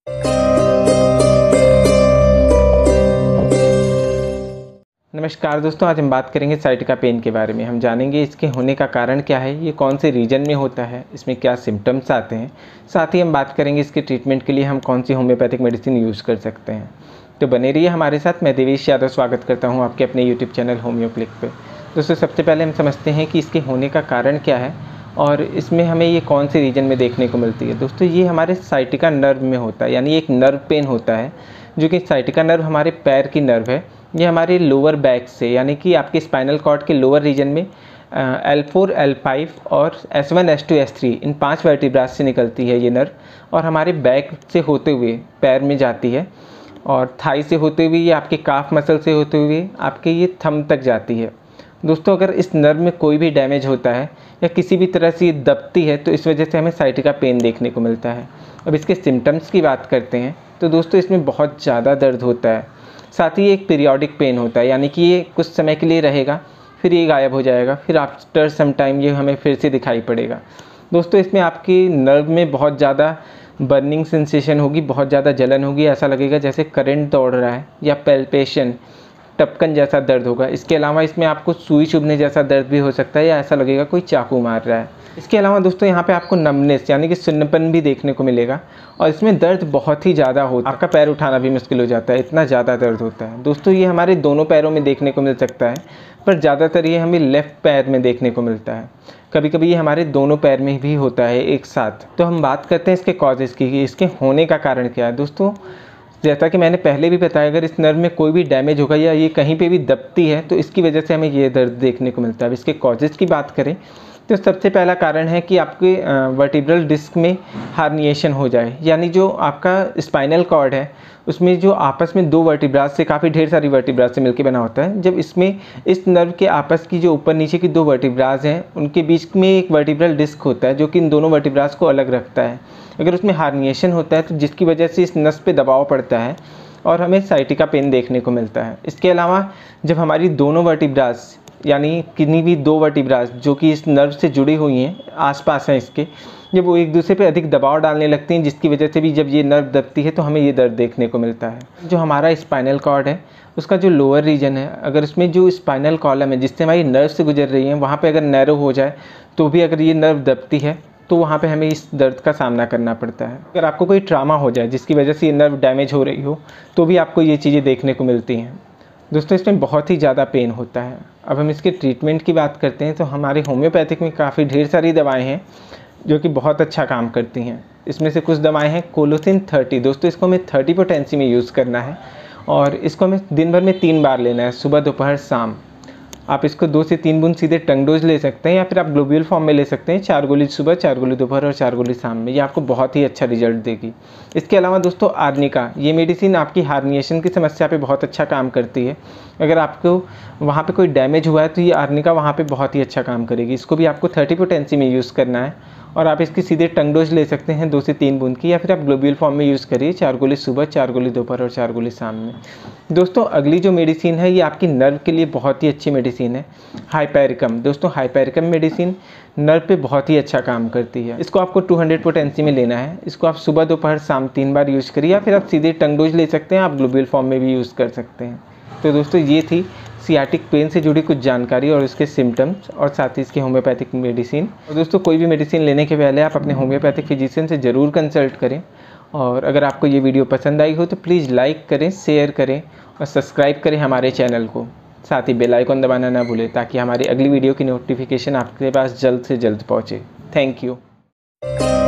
नमस्कार दोस्तों, आज हम बात करेंगे साइटिका पेन के बारे में। हम जानेंगे इसके होने का कारण क्या है, ये कौन से रीजन में होता है, इसमें क्या सिम्टम्स आते हैं। साथ ही हम बात करेंगे इसके ट्रीटमेंट के लिए हम कौन सी होम्योपैथिक मेडिसिन यूज़ कर सकते हैं। तो बने रहिए हमारे साथ। मैं देवेश यादव स्वागत करता हूँ आपके अपने यूट्यूब चैनल होम्यो क्लिक पे। दोस्तों, सबसे पहले हम समझते हैं कि इसके होने का कारण क्या है और इसमें हमें ये कौन से रीजन में देखने को मिलती है। दोस्तों, ये हमारे साइटिका नर्व में होता है, यानी एक नर्व पेन होता है जो कि साइटिका नर्व हमारे पैर की नर्व है। ये हमारे लोअर बैक से, यानी कि आपके स्पाइनल कॉर्ड के लोअर रीजन में L4, L5 और S1, S2, S3 इन 5 वर्टिब्रास से निकलती है ये नर्व और हमारे बैक से होते हुए पैर में जाती है और थाई से होते हुए ये आपके काफ मसल से होते हुए आपके ये थंब तक जाती है। दोस्तों, अगर इस नर्व में कोई भी डैमेज होता है या किसी भी तरह से ये दबती है तो इस वजह से हमें साइटिका पेन देखने को मिलता है। अब इसके सिम्टम्स की बात करते हैं तो दोस्तों, इसमें बहुत ज़्यादा दर्द होता है, साथ ही एक पीरियोडिक पेन होता है, यानी कि ये कुछ समय के लिए रहेगा, फिर ये गायब हो जाएगा, फिर आफ्टर सम टाइम ये हमें फिर से दिखाई पड़ेगा। दोस्तों, इसमें आपकी नर्व में बहुत ज़्यादा बर्निंग सेंसेशन होगी, बहुत ज़्यादा जलन होगी, ऐसा लगेगा जैसे करंट दौड़ रहा है, या पैल्पेशन, टपकन जैसा दर्द होगा। इसके अलावा इसमें आपको सुई चुभने जैसा दर्द भी हो सकता है या ऐसा लगेगा कोई चाकू मार रहा है। इसके अलावा दोस्तों, यहाँ पे आपको नमनेस यानी कि सुन्नपन भी देखने को मिलेगा और इसमें दर्द बहुत ही ज़्यादा होता है। आपका पैर उठाना भी मुश्किल हो जाता है, इतना ज़्यादा दर्द होता है। दोस्तों, ये हमारे दोनों पैरों में देखने को मिल सकता है, पर ज़्यादातर ये हमें लेफ़्ट पैर में देखने को मिलता है। कभी कभी ये हमारे दोनों पैर में भी होता है एक साथ। तो हम बात करते हैं इसके कॉजेज़ की कि इसके होने का कारण क्या है। दोस्तों, जैसा कि मैंने पहले भी बताया, अगर इस नर्व में कोई भी डैमेज होगा या ये कहीं पे भी दबती है तो इसकी वजह से हमें ये दर्द देखने को मिलता है। अब इसके कॉजेज़ की बात करें तो सबसे पहला कारण है कि आपके वर्टिब्रल डिस्क में हार्निएशन हो जाए, यानी जो आपका स्पाइनल कॉर्ड है उसमें जो आपस में दो वर्टिब्रास से, काफ़ी ढेर सारी वर्टिब्रास से मिलकर बना होता है। जब इसमें इस नर्व के आपस की जो ऊपर नीचे की दो वर्टिब्रास हैं उनके बीच में एक वर्टिब्रल डिस्क होता है जो कि इन दोनों वर्टिब्रास को अलग रखता है। अगर उसमें हार्निएशन होता है तो जिसकी वजह से इस नस पे दबाव पड़ता है और हमें साइटिका पेन देखने को मिलता है। इसके अलावा जब हमारी दोनों वर्टिब्रास, यानी किन्हीं भी दो वर्टिब्रास जो कि इस नर्व से जुड़ी हुई हैं, आसपास हैं इसके, जब वो एक दूसरे पे अधिक दबाव डालने लगती हैं जिसकी वजह से भी जब ये नर्व दबती है तो हमें ये दर्द देखने को मिलता है। जो हमारा स्पाइनल कॉर्ड है उसका जो लोअर रीजन है, अगर उसमें जो स्पाइनल कॉलम है जिससे हमारी नर्व से गुजर रही है वहाँ पर अगर नैरो हो जाए तो भी अगर ये नर्व दबती है तो वहाँ पे हमें इस दर्द का सामना करना पड़ता है। अगर आपको कोई ट्रामा हो जाए जिसकी वजह से ये नर्व डैमेज हो रही हो तो भी आपको ये चीज़ें देखने को मिलती हैं। दोस्तों, इसमें बहुत ही ज़्यादा पेन होता है। अब हम इसके ट्रीटमेंट की बात करते हैं तो हमारे होम्योपैथिक में काफ़ी ढेर सारी दवाएं हैं जो कि बहुत अच्छा काम करती हैं। इसमें से कुछ दवाएं हैं कोलोसिन 30। दोस्तों, इसको हमें 30 पोटेंसी में यूज़ करना है और इसको हमें दिन भर में 3 बार लेना है, सुबह, दोपहर, शाम। आप इसको 2 से 3 बूंद सीधे टंग डोज ले सकते हैं या फिर आप ग्लोब्यूल फॉर्म में ले सकते हैं, 4 गोली सुबह, 4 गोली दोपहर और 4 गोली शाम में। ये आपको बहुत ही अच्छा रिजल्ट देगी। इसके अलावा दोस्तों, आर्निका, ये मेडिसिन आपकी हार्निएशन की समस्या पे बहुत अच्छा काम करती है। अगर आपको वहाँ पे कोई डैमेज हुआ है तो ये आर्निका वहाँ पे बहुत ही अच्छा काम करेगी। इसको भी आपको 30 पोटेंसी में यूज़ करना है और आप इसकी सीधे टंग डोज ले सकते हैं 2 से 3 बूंद की, या फिर आप ग्लोब्यूल फॉर्म में यूज़ करिए, 4 गोली सुबह, 4 गोली दोपहर और 4 गोली शाम में। दोस्तों, अगली जो मेडिसिन है ये आपकी नर्व के लिए बहुत ही अच्छी मेडिसिन है, हाइपेरिकम। दोस्तों, हाइपेरिकम मेडिसिन नर्व पे बहुत ही अच्छा काम करती है। इसको आपको 200 पोटेंसी में लेना है। इसको आप सुबह, दोपहर, शाम 3 बार यूज़ करिए या फिर आप सीधे टंग डोज ले सकते हैं, आप ग्लोब्यूल फॉर्म में भी यूज़ कर सकते हैं। तो दोस्तों, ये थी सियाटिक पेन से जुड़ी कुछ जानकारी और उसके सिम्टम्स और साथ ही इसकी होम्योपैथिक मेडिसिन। और दोस्तों, कोई भी मेडिसिन लेने के पहले आप अपने होम्योपैथिक फिजिशियन से ज़रूर कंसल्ट करें। और अगर आपको ये वीडियो पसंद आई हो तो प्लीज़ लाइक करें, शेयर करें और सब्सक्राइब करें हमारे चैनल को। साथ ही बेल आइकन दबाना ना भूलें ताकि हमारी अगली वीडियो की नोटिफिकेशन आपके पास जल्द से जल्द पहुँचे। Thank you.